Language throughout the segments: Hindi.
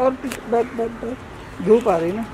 और बैठ बैठ बैठ, धूप आ रही ना।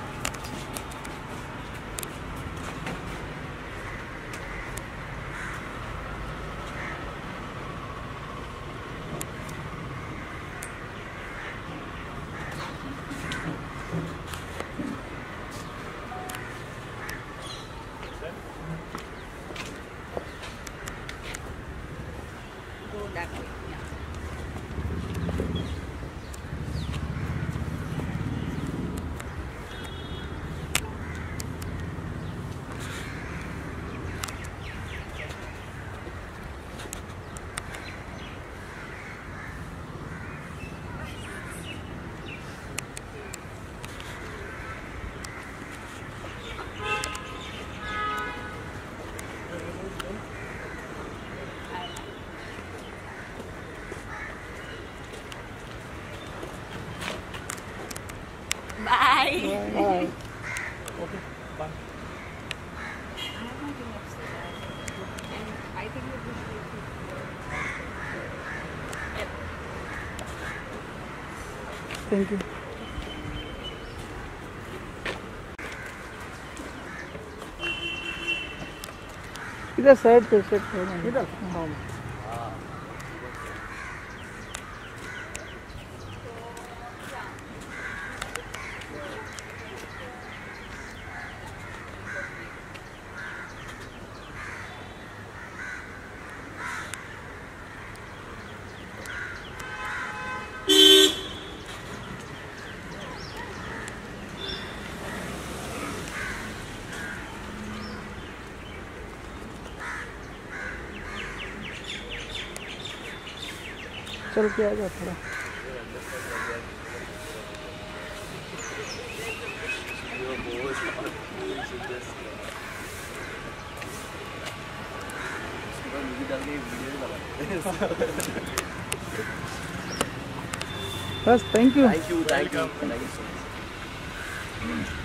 Bye. Bye. Okay, bye. I think it was Thank you. इधर साइड पे सेट इधर। हाँ। चल के आ जा थोड़ा। बस thank you. Thank you so much.